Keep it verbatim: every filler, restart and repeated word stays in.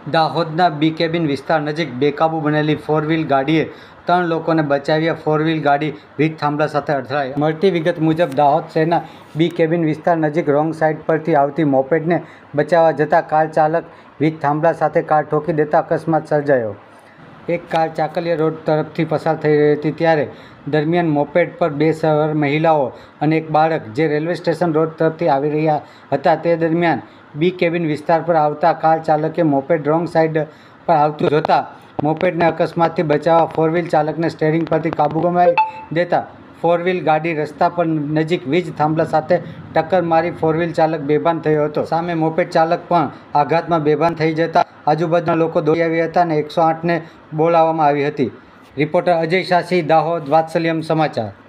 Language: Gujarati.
દાહોદના બી કેબિન વિસ્તાર નજીક બેકાબૂ બનેલી ફોર વ્હીલ ગાડીએ ત્રણ લોકોને બચાવ્યા. ફોર વ્હીલ ગાડી વીજ થાંભલા સાથે અથડાઈ. મળતી વિગત મુજબ દાહોદ શહેરના બી કેબિન વિસ્તાર નજીક રોંગ સાઈડ પરથી આવતી મોપેડને બચાવવા જતા કાર ચાલક વીજ થાંભલા સાથે કાર ઠોકી દેતા અકસ્માત સર્જાયો. એક કાર ચાકલિયા રોડ તરફથી પસાર થઈ રહી હતી ત્યારે દરમિયાન મોપેડ પર બે સવાર મહિલાઓ અને એક બાળક જે રેલવે સ્ટેશન રોડ તરફથી આવી રહ્યા હતા તે દરમિયાન બી કેબિન વિસ્તાર પર આવતા કાર ચાલકે મોપેડ રોંગ સાઈડ પર આવતું જોતા મોપેડને અકસ્માતથી બચાવવા ફોર વ્હીલ ચાલકને સ્ટેરિંગ પરથી કાબુ ગુમાવી દેતા ફોર વ્હીલ ગાડી રસ્તા પર નજીક વીજ થાંભલા સાથે ટક્કર મારી ફોર વ્હીલ ચાલક બેભાન થયો હતો. સામે મોપેડ ચાલક પણ આઘાતમાં બેભાન થઈ જતા આજુબાજુના લોકો દોડી આવ્યા હતા અને એકસો આઠને બોલાવવામાં આવી હતી. રિપોર્ટર અજય શાસી, દાહોદ, વાત્સલ્યમ સમાચાર.